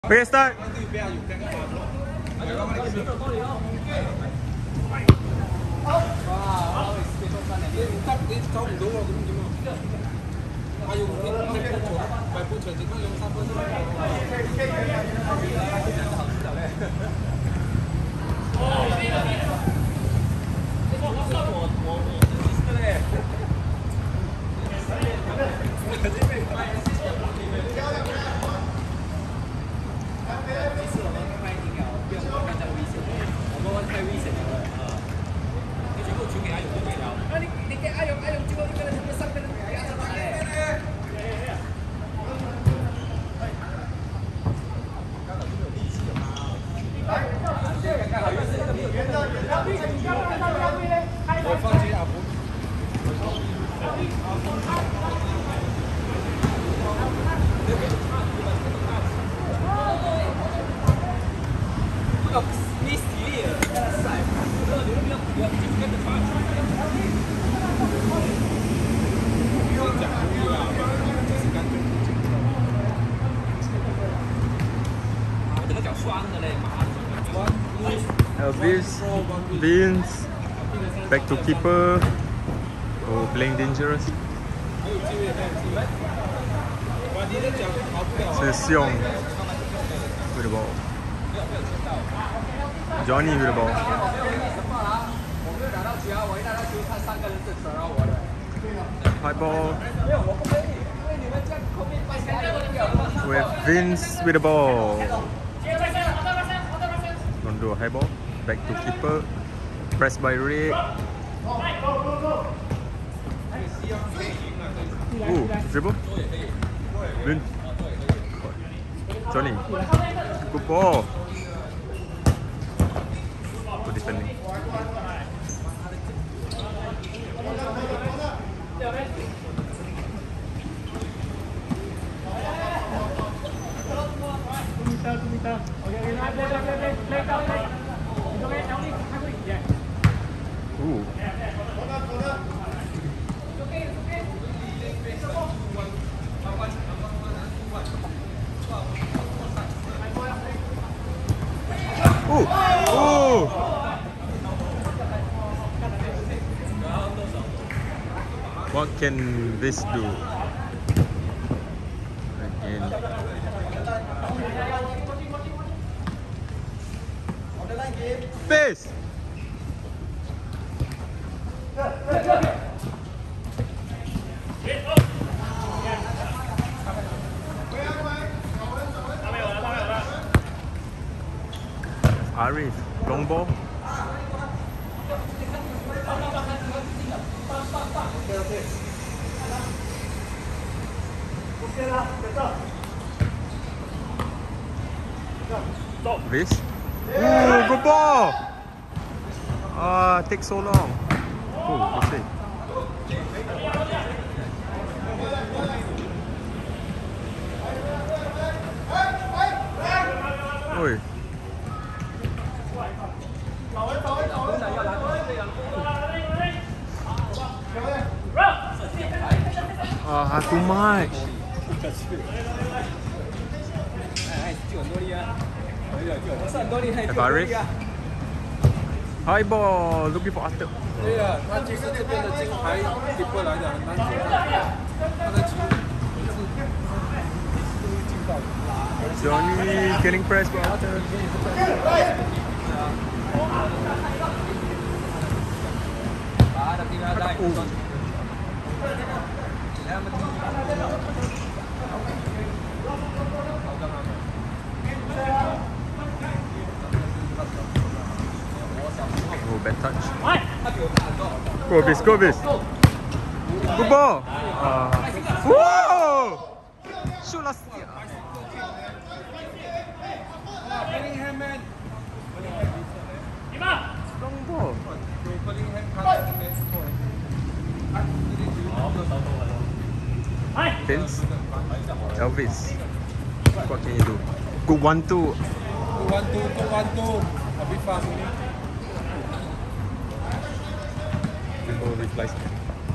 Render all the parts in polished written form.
Okay, start. Elvis, Vince, back to keeper. Oh, playing dangerous. Sesiong with the ball. Johnny with the ball. High ball. With Vince with the ball. Gonna do a high ball. Back to keeper. Pressed by Rick. Ooh, dribble. Vince. Johnny. Good ball. Good defending. Ooh. Ooh. Ooh. What can this do? Again. Face. Arif, long ball. This. Ooh, good ball. Takes so long. Oh, good save. Oi. Too much. Arif. High ball, looking for Arthur. Johnny getting pressed by Arthur. Oh, bad touch. Go Bis, go Bis. Good ball. Whoa! Shoot last year. Long ball. Vince, Elvis, what can you do? Good 1-2. 2-1-2, a bit fast. People replies.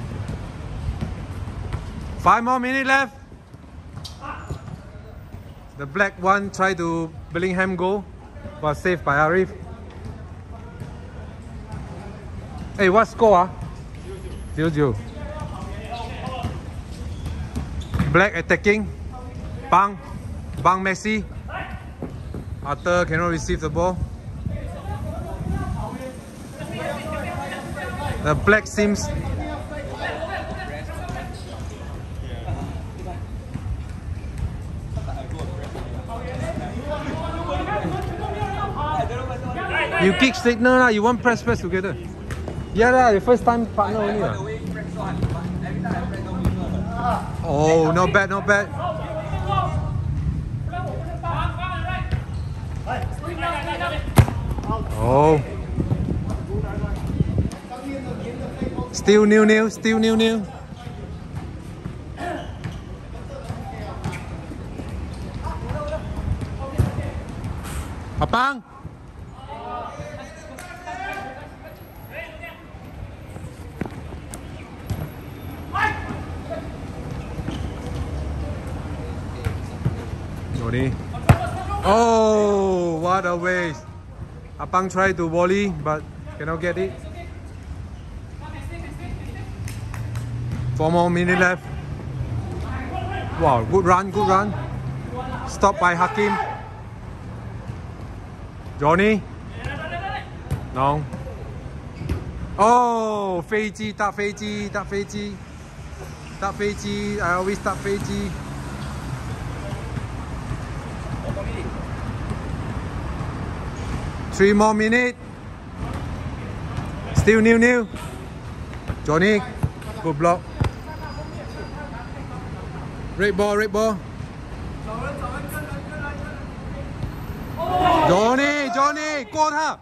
5 more minutes left. The black one tried to Bellingham goal, was saved by Arif. Hey, what score? 0-0. Black attacking. Bang Messi. Arthur cannot receive the ball. The black seems. You kick signal lah, you want press together. Yeah lah, the first time partner only lah. Oh, not bad. Oh. Still nil. Apang. Johnny. Oh, what a waste. Apang tried to volley but cannot get it. 4 more minutes left. Wow, good run. Stopped by Hakim. Johnny. No. Oh, 飞机, tak 飞机. I always tak 飞机. Three more minutes. Still nil. Johnny, good block. Red ball. Johnny, 过他.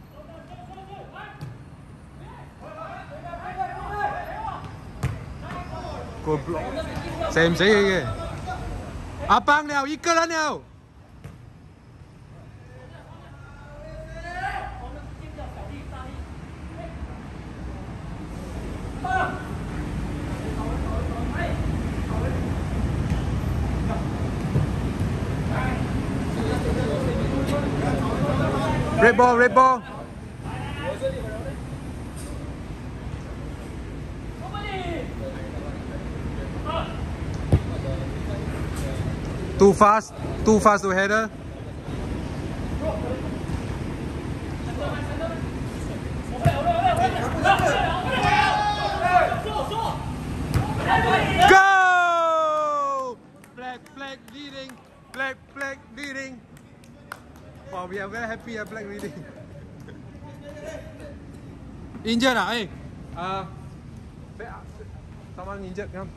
Good block. 死唔死嘅？阿邦了，一個人了。Red ball. Too fast to header. Go! Black leading. Wow, we are very happy at Black leading. Injured ah? Hey, someone injured, come.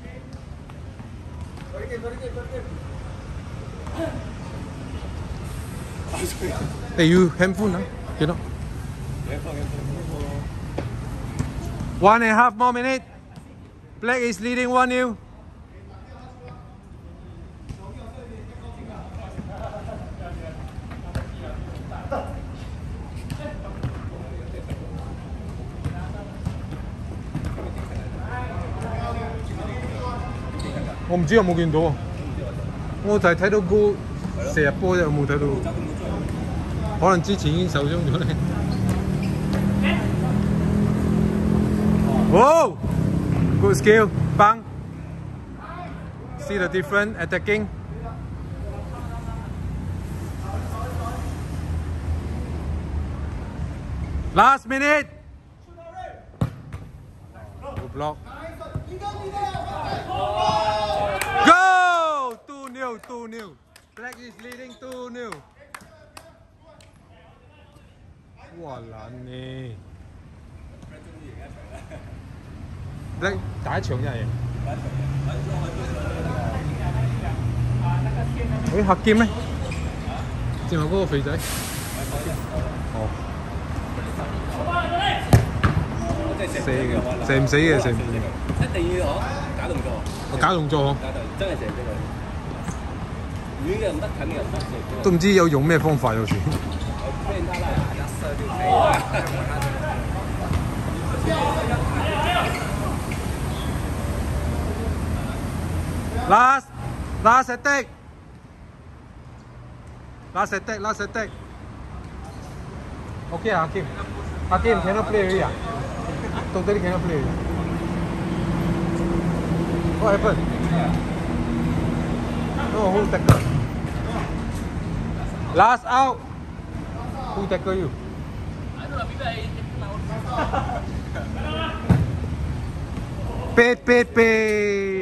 Hey, you handphone ah? You know? 1.5 more minutes. Black is leading 1-0. I don't know if I saw it. I just saw goal射入波啫，我冇睇到。可能之前已經受傷咗咧。Whoa! Good skill, bang. See the difference attacking. Last minute. Good block. Go! 2-0. Black is leading 2-0. 哇撚你 ！Black 第一場真係贏。喂，客劍咩？正話嗰個肥仔。哦。射唔死嘅，射唔死。一定要假動作。假動作。真係射咗佢。遠嘅唔得，近嘅唔得。都唔知有用咩方法有時。Last attack. Last attack, last attack. Okay, Hakim. Hakim cannot play already. Totally cannot play. What happened? No, who tackle? Last out. Who tackle you? Pay.